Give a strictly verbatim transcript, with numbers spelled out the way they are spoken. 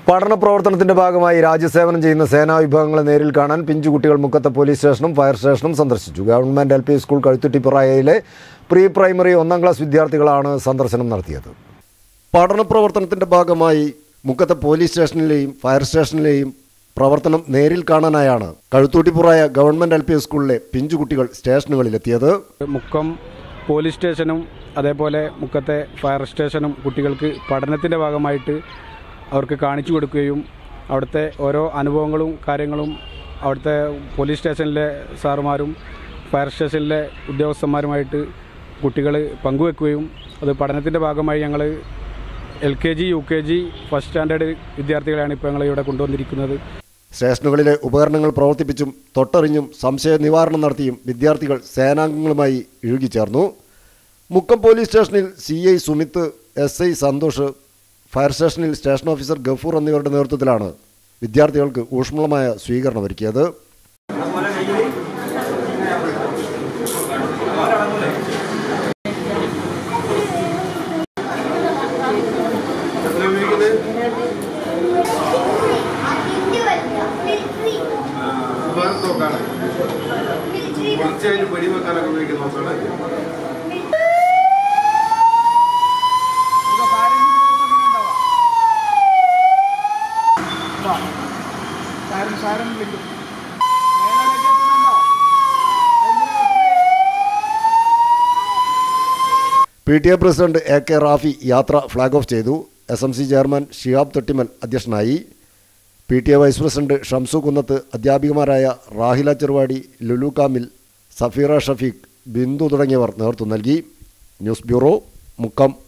പഠന പ്രവർത്തനത്തിന്റെ ഭാഗമായി രാജ്യസേവനം ചെയ്യുന്ന സേനാ വിഭാഗങ്ങളെ നേരിൽ കാണാൻ പിഞ്ചുകുട്ടികൾ മുക്കത്തെ പോലീസ് സ്റ്റേഷനും ഫയർ സ്റ്റേഷനും സന്ദർശിച്ചു. ഗവൺമെന്റ് എൽ പി സ്കൂൾ കഴുത്തുട്ടിപ്പുറയിലെ പ്രീ പ്രൈമറി ഒന്നാം ക്ലാസ് വിദ്യാർത്ഥികളാണ് സന്ദർശനം നടത്തിയത്. പഠന പ്രവർത്തനത്തിന്റെ ഭാഗമായി മുക്കത്തെ പോലീസ് സ്റ്റേഷനിലെയും ഫയർ സ്റ്റേഷനിലെയും പ്രവർത്തനം നേരിൽ കാണാനായാണ് കഴുത്തൂട്ടിപ്പുറയ ഗവൺമെന്റ് എൽ പി സ്കൂളിലെ പിഞ്ചുകുട്ടികൾ സ്റ്റേഷനുകളിലെത്തിയത്. മുക്കം പോലീസ് സ്റ്റേഷനും അതേപോലെ മുക്കത്തെ ഫയർ സ്റ്റേഷനും കുട്ടികൾക്ക് പഠനത്തിൻ്റെ ഭാഗമായിട്ട് അവർക്ക് കാണിച്ചു കൊടുക്കുകയും അവിടുത്തെ ഓരോ അനുഭവങ്ങളും കാര്യങ്ങളും അവിടുത്തെ പോലീസ് സ്റ്റേഷനിലെ സാറുമാരും ഫയർ സ്റ്റേഷനിലെ ഉദ്യോഗസ്ഥന്മാരുമായിട്ട് കുട്ടികൾ പങ്കുവെക്കുകയും അത് പഠനത്തിൻ്റെ ഭാഗമായി ഞങ്ങൾ L K G U K G first standard വിദ്യാർത്ഥികളെയാണ് ഇപ്പോൾ ഞങ്ങൾ ഇവിടെ കൊണ്ടുവന്നിരിക്കുന്നത്. സ്റ്റേഷനുകളിലെ ഉപകരണങ്ങൾ പ്രവർത്തിപ്പിച്ചും തൊട്ടറിഞ്ഞും സംശയ നിവാരണം നടത്തിയും വിദ്യാർത്ഥികൾ സേനാംഗങ്ങളുമായി ഇഴുകിച്ചേർന്നു. മുക്കം പോലീസ് സ്റ്റേഷനിൽ C I Sumith, S I Santhosh, fire സ്റ്റേഷനിൽ സ്റ്റേഷൻ ഓഫീസർ ഗഫൂർ എന്നിവരുടെ നേതൃത്വത്തിലാണ് വിദ്യാർത്ഥികൾക്ക് ഊഷ്മളമായ സ്വീകരണം ഒരുക്കിയത്. P T A president A K Rafi യാത്ര ഫ്ലാഗ് ഓഫ് ചെയ്തു. S M C chairman Shihab Thottimal അധ്യക്ഷനായി. P T A vice president Shamsu Kunnath, അധ്യാപികമാരായ റാഹില ചെറുവാടി, ലുലു കാമിൽ, സഫീറ ഷഫീഖ്, ബിന്ദു തുടങ്ങിയവർ നേതൃത്വം നൽകി. News bureau, Mukkam.